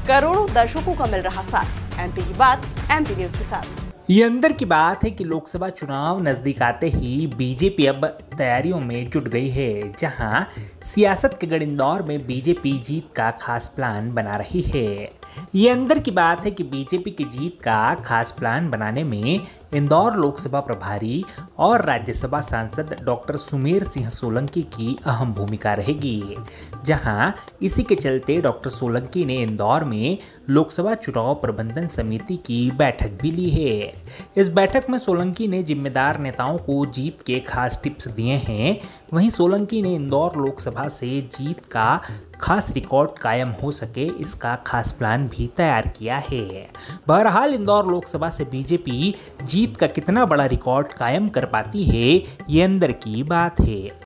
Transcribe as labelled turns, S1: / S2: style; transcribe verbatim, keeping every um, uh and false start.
S1: करोड़ों दर्शकों का मिल रहा साथ। एमपी की बात एमपी न्यूज के साथ।
S2: ये अंदर की बात है कि लोकसभा चुनाव नजदीक आते ही बीजेपी अब तैयारियों में जुट गई है, जहां सियासत के गढ़ इंदौर में बीजेपी जीत का खास प्लान बना रही है। ये अंदर की बात है कि बीजेपी की जीत का खास प्लान बनाने में इंदौर लोकसभा प्रभारी और राज्यसभा सांसद डॉक्टर सुमेर सिंह सोलंकी की अहम भूमिका रहेगी, जहां इसी के चलते डॉक्टर सोलंकी ने इंदौर में लोकसभा चुनाव प्रबंधन समिति की बैठक भी ली है। इस बैठक में सोलंकी ने जिम्मेदार नेताओं को जीत के खास टिप्स दिए हैं। वहीं सोलंकी ने इंदौर लोकसभा से जीत का खास रिकॉर्ड कायम हो सके, इसका खास प्लान भी तैयार किया है। बहरहाल इंदौर लोकसभा से बीजेपी जीत का कितना बड़ा रिकॉर्ड कायम कर पाती है, ये अंदर की बात है।